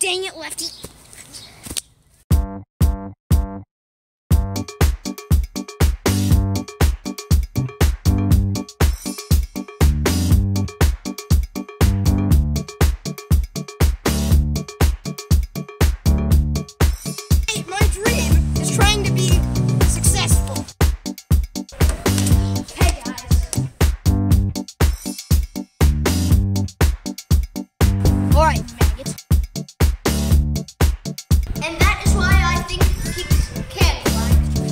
Dang it, Lefty. My dream is trying to be successful. Hey guys. Alright, maggots. And that is why I think pigs can fly.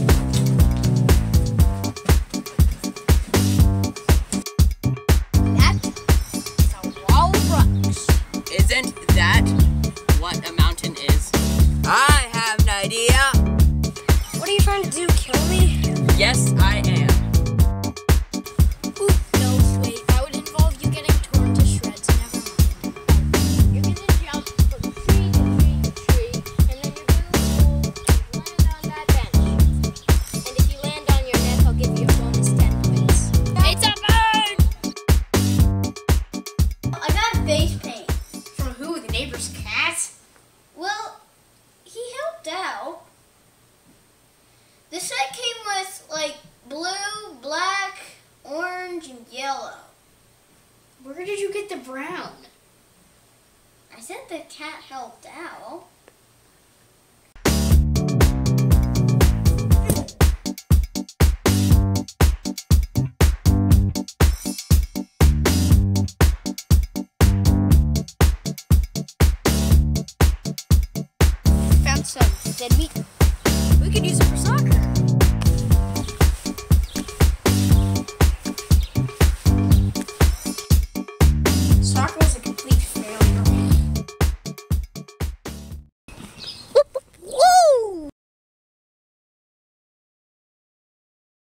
That is a wall of rocks. Isn't that what a mountain is? I have an idea. What are you trying to do, kill me? Yes, I am. Ooh, no, wait, that would involve you getting torn to shreds. Never mind. You're gonna jump from tree to tree to tree, and then you're gonna land on that bench. And if you land on your neck, I'll give you a bonus 10 points. It's a bird! I got face paint. From who? The neighbor's cat? Well, he helped out. This set came with, like, blue, black, orange, and yellow. Where did you get the brown? I said the cat helped out.